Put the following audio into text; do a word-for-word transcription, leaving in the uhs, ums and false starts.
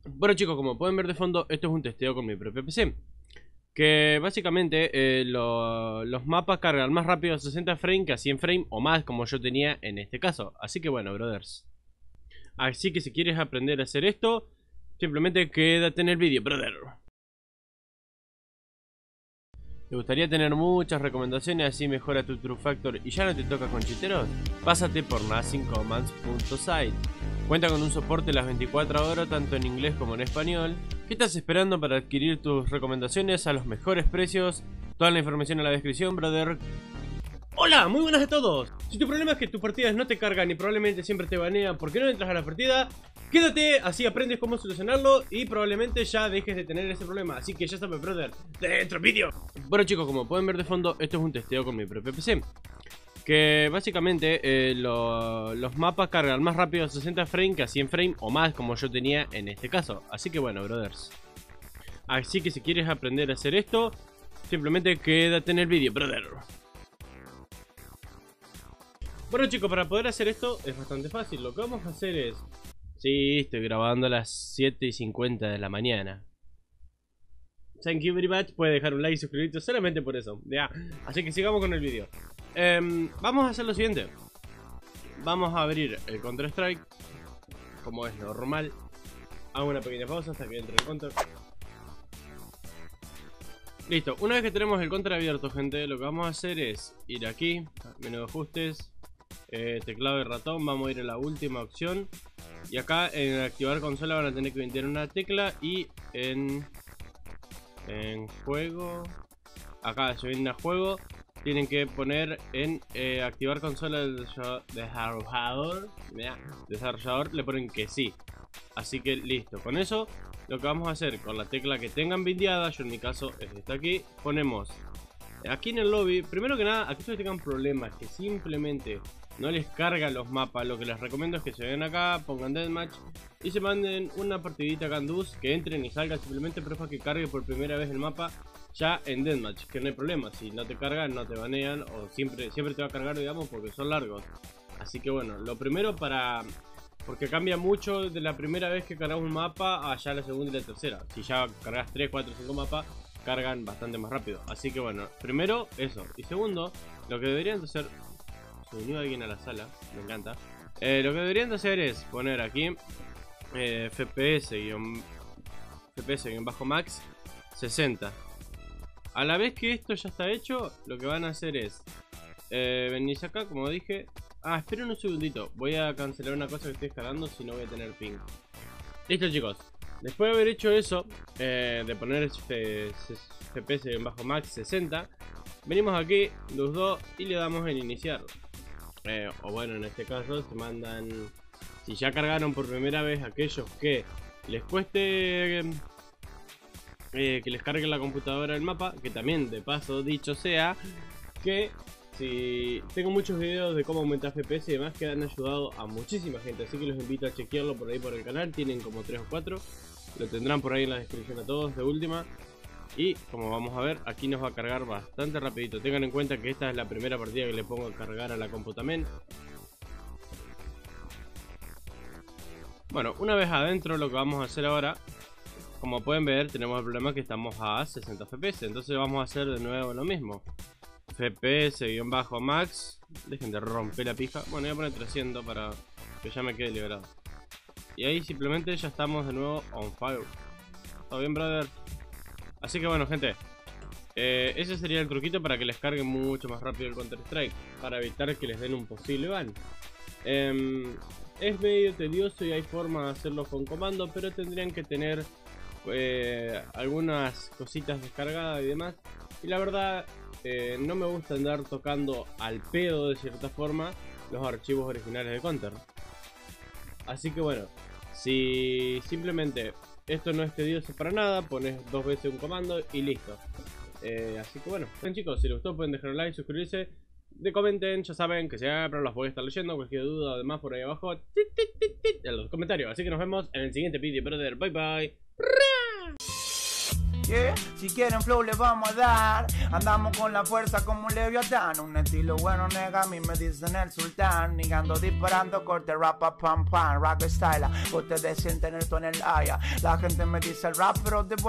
Bueno chicos, como pueden ver de fondo, esto es un testeo con mi propio P C. Que básicamente eh, lo- los mapas cargan más rápido a sesenta frames que a cien frames o más, como yo tenía en este caso. Así que bueno, brothers. Así que si quieres aprender a hacer esto, simplemente quédate en el vídeo, brother. ¿Te gustaría tener muchas recomendaciones, así mejora tu True Factor y ya no te toca con chiteros? Pásate por nothing commands punto site. Cuenta con un soporte las veinticuatro horas tanto en inglés como en español. ¿Qué estás esperando para adquirir tus recomendaciones a los mejores precios? Toda la información en la descripción, brother. Hola, muy buenas a todos. Si tu problema es que tus partidas no te cargan y probablemente siempre te banean porque no entras a la partida, quédate, así aprendes cómo solucionarlo y probablemente ya dejes de tener ese problema. Así que ya sabes, brother, dentro vídeo. Bueno chicos, como pueden ver de fondo, esto es un testeo con mi propio P C. Que básicamente eh, lo- los mapas cargan más rápido a sesenta frames que a cien frames o más, como yo tenía en este caso. Así que bueno, brothers. Así que si quieres aprender a hacer esto, simplemente quédate en el vídeo, brother. Bueno chicos, para poder hacer esto es bastante fácil. Lo que vamos a hacer es... Sí, estoy grabando a las siete y cincuenta de la mañana. Thank you very much. Puedes dejar un like y suscribirte solamente por eso. Ya. Así que sigamos con el vídeo. eh, Vamos a hacer lo siguiente. Vamos a abrir el Counter Strike como es normal. Hago una pequeña pausa hasta que entre el Counter. Listo, una vez que tenemos el Counter abierto, gente, lo que vamos a hacer es ir aquí, menú de ajustes, eh, teclado y ratón. Vamos a ir a la última opción. Y acá en activar consola van a tener que meter una tecla. Y en, en juego, acá si vienen a juego, tienen que poner en eh, activar consola del desarrollador. Desarrollador, le ponen que sí. Así que listo, con eso lo que vamos a hacer con la tecla que tengan bindeada, yo en mi caso es esta aquí, ponemos aquí en el lobby. Primero que nada, aquellos que tengan problemas que simplemente no les cargan los mapas, lo que les recomiendo es que se vayan acá, pongan Deathmatch y se manden una partidita Candus, que entren y salgan simplemente, pero para que cargue por primera vez el mapa ya en Deathmatch, que no hay problema, si no te cargan, no te banean, o siempre, siempre te va a cargar, digamos, porque son largos. Así que bueno, lo primero para... porque cambia mucho de la primera vez que cargas un mapa a ya la segunda y la tercera. Si ya cargas tres, cuatro, cinco mapas, cargan bastante más rápido. Así que bueno, primero eso. Y segundo, lo que deberían de hacer... Se unió alguien a la sala, me encanta. Eh, lo que deberían de hacer es poner aquí eh, F P S-max sesenta. A la vez que esto ya está hecho, lo que van a hacer es eh, venís acá, como dije. Ah, esperen un segundito, voy a cancelar una cosa que estoy escalando, si no voy a tener ping. Listo chicos, después de haber hecho eso, eh, de poner F P S-max sesenta, venimos aquí, los dos, y le damos en iniciar. Eh, o bueno, en este caso se mandan... Si ya cargaron por primera vez, aquellos que les cueste eh, que les cargue la computadora el mapa, que también de paso dicho sea que si tengo muchos videos de cómo aumentar F P S y demás que han ayudado a muchísima gente, así que los invito a chequearlo por ahí por el canal. Tienen como tres o cuatro, lo tendrán por ahí en la descripción a todos de última. Y como vamos a ver, aquí nos va a cargar bastante rapidito. Tengan en cuenta que esta es la primera partida que le pongo a cargar a la compu también. Bueno, una vez adentro, lo que vamos a hacer ahora, como pueden ver, tenemos el problema que estamos a sesenta F P S. Entonces vamos a hacer de nuevo lo mismo. F P S-max. Dejen de romper la pija. Bueno, voy a poner trescientos para que ya me quede liberado. Y ahí simplemente ya estamos de nuevo on fire. ¿Todo bien, brother? Así que bueno, gente, eh, ese sería el truquito para que les cargue mucho más rápido el Counter Strike, para evitar que les den un posible ban. eh, Es medio tedioso y hay forma de hacerlo con comando, pero tendrían que tener eh, algunas cositas descargadas y demás. Y la verdad, eh, no me gusta andar tocando al pedo de cierta forma los archivos originales de Counter. Así que bueno, si simplemente esto no es tedioso para nada, pones dos veces un comando y listo. eh, Así que bueno, bien chicos, si les gustó pueden dejar un like, suscribirse, de comenten, ya saben que siempre los voy a estar leyendo. Cualquier duda además por ahí abajo en los comentarios. Así que nos vemos en el siguiente vídeo, brother. Bye bye. ¿Qué? Si quieren flow le vamos a dar. Andamos con la fuerza como un Leviatán. Un estilo bueno, nega, a mí me dicen el sultán. Nigando, disparando, corte, rapa, pam, pam. Rock style, ustedes sienten esto en el haya. La gente me dice el rap, pero de